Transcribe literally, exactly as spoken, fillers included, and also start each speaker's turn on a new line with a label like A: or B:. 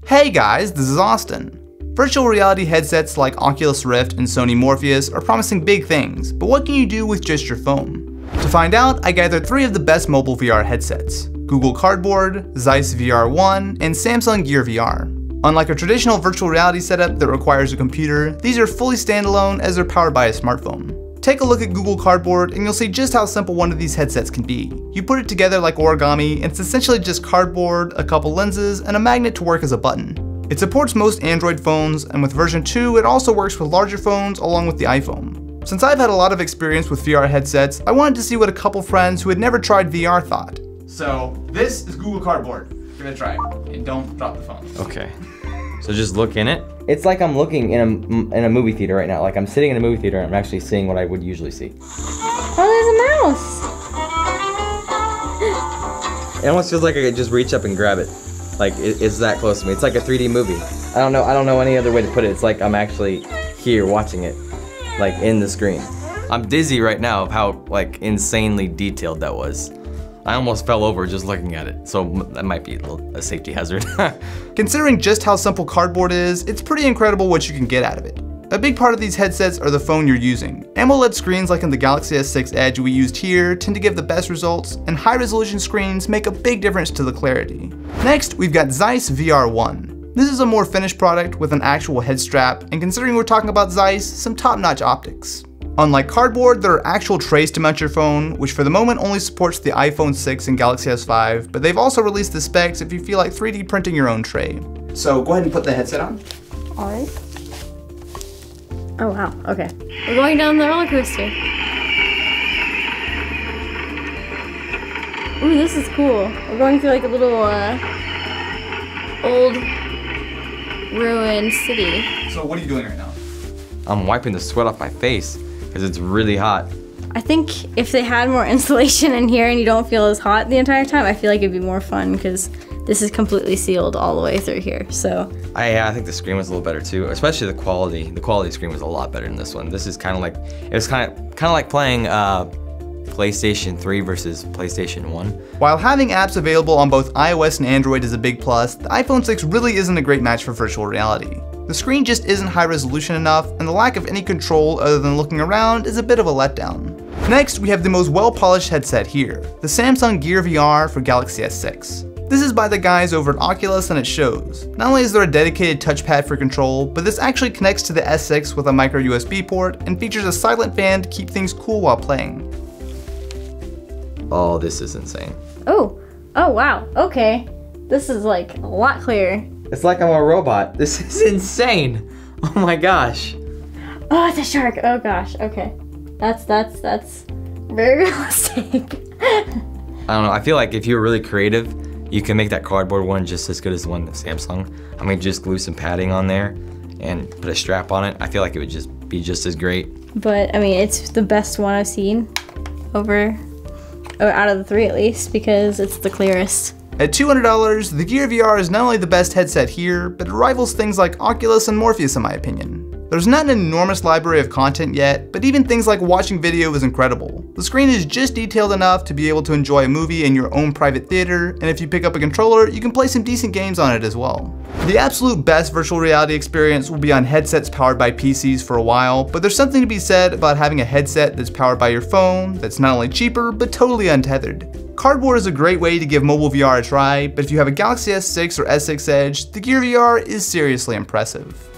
A: Hey guys, this is Austin. Virtual reality headsets like Oculus Rift and Sony Morpheus are promising big things, but what can you do with just your phone? To find out, I gathered three of the best mobile V R headsets: Google Cardboard, Zeiss V R ONE, and Samsung Gear V R. Unlike a traditional virtual reality setup that requires a computer, these are fully standalone as they're powered by a smartphone. Take a look at Google Cardboard and you'll see just how simple one of these headsets can be. You put it together like origami and it's essentially just cardboard, a couple lenses, and a magnet to work as a button. It supports most Android phones, and with version two it also works with larger phones along with the iPhone. Since I've had a lot of experience with V R headsets, I wanted to see what a couple friends who had never tried V R thought. So this is Google Cardboard. Give it a try and don't drop the phone.
B: Okay. So just look in it?
C: It's like I'm looking in a, in a movie theater right now. Like I'm sitting in a movie theater and I'm actually seeing what I would usually see.
D: Oh, there's a mouse!
C: It almost feels like I could just reach up and grab it. Like it, it's that close to me. It's like a three D movie. I don't know. I don't know any other way to put it. It's like I'm actually here watching it, like in the screen.
B: I'm dizzy right now of how like insanely detailed that was. I almost fell over just looking at it, so that might be a, little, a safety hazard.
A: Considering just how simple cardboard is, it's pretty incredible what you can get out of it. A big part of these headsets are the phone you're using. AMOLED screens like in the Galaxy S six Edge we used here tend to give the best results, and high-resolution screens make a big difference to the clarity. Next, we've got Zeiss V R ONE. This is a more finished product with an actual head strap, and considering we're talking about Zeiss, some top-notch optics. Unlike cardboard, there are actual trays to mount your phone, which for the moment only supports the iPhone six and Galaxy S five, but they've also released the specs if you feel like three D printing your own tray. So go ahead and put the headset on.
D: Alright. Oh wow, okay. We're going down the roller coaster. Ooh, this is cool. We're going through like a little uh, old ruined city.
A: So what are you doing right now?
B: I'm wiping the sweat off my face because it's really hot.
D: I think if they had more insulation in here and you don't feel as hot the entire time, I feel like it'd be more fun because this is completely sealed all the way through here, so.
B: I, yeah, I think the screen was a little better too, especially the quality. The quality of the screen was a lot better than this one. This is kind of like, it was kind of kind of like playing uh, PlayStation three versus PlayStation one.
A: While having apps available on both iOS and Android is a big plus, the iPhone six really isn't a great match for virtual reality. The screen just isn't high resolution enough, and the lack of any control other than looking around is a bit of a letdown. Next, we have the most well-polished headset here, the Samsung Gear V R for Galaxy S six. This is by the guys over at Oculus and it shows. Not only is there a dedicated touchpad for control, but this actually connects to the S six with a micro U S B port and features a silent fan to keep things cool while playing.
B: Oh, this is insane.
D: Oh, oh wow, okay. This is like a lot clearer.
C: It's like I'm a robot. This is insane.
B: Oh my gosh.
D: Oh, it's a shark. Oh gosh. Okay. That's that's that's very realistic.
B: I don't know. I feel like if you were really creative, you can make that cardboard one just as good as the one at Samsung. I mean, just glue some padding on there and put a strap on it. I feel like it would just be just as great.
D: But I mean, it's the best one I've seen over, or out of the three at least, because it's the clearest.
A: At two hundred dollars, the Gear V R is not only the best headset here, but it rivals things like Oculus and Morpheus in my opinion. There's not an enormous library of content yet, but even things like watching video is incredible. The screen is just detailed enough to be able to enjoy a movie in your own private theater, and if you pick up a controller, you can play some decent games on it as well. The absolute best virtual reality experience will be on headsets powered by P Cs for a while, but there's something to be said about having a headset that's powered by your phone, that's not only cheaper, but totally untethered. Cardboard is a great way to give mobile V R a try, but if you have a Galaxy S six or S six Edge, the Gear V R is seriously impressive.